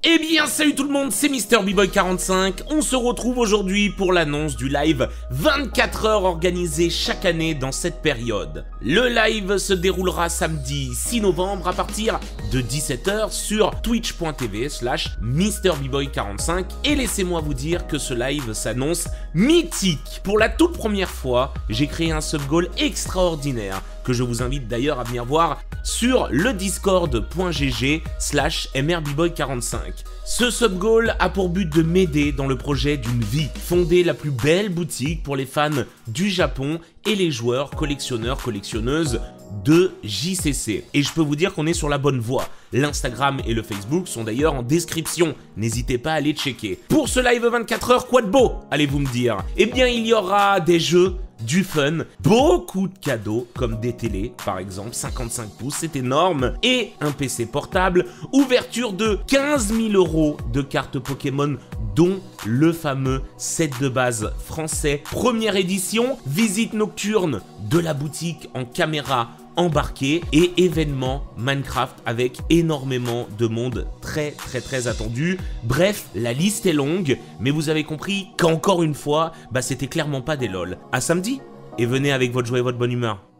Eh bien salut tout le monde, c'est MrBboy45, on se retrouve aujourd'hui pour l'annonce du live 24 heures organisé chaque année dans cette période. Le live se déroulera samedi 6 novembre à partir de 17 h sur twitch.tv/MrBboy45 et laissez-moi vous dire que ce live s'annonce mythique. Pour la toute première fois, j'ai créé un sub-goal extraordinaire que je vous invite d'ailleurs à venir voir sur le discord.gg/MrBboy45. Ce sub-goal a pour but de m'aider dans le projet d'une vie, fonder la plus belle boutique pour les fans du Japon et les joueurs, collectionneurs, collectionneuses de JCC. Et je peux vous dire qu'on est sur la bonne voie. L'Instagram et le Facebook sont d'ailleurs en description, n'hésitez pas à les checker. Pour ce live 24 heures, quoi de beau, allez-vous me dire? Eh bien il y aura des jeux, du fun, beaucoup de cadeaux comme des télés par exemple, 55 pouces, c'est énorme, et un PC portable, ouverture de 15 000 € de cartes Pokémon dont le fameux set de base français, première édition, visite nocturne de la boutique en caméra embarqué et événement Minecraft avec énormément de monde très attendu. Bref, la liste est longue, mais vous avez compris qu'encore une fois, c'était clairement pas des lol. À samedi et venez avec votre joie et votre bonne humeur.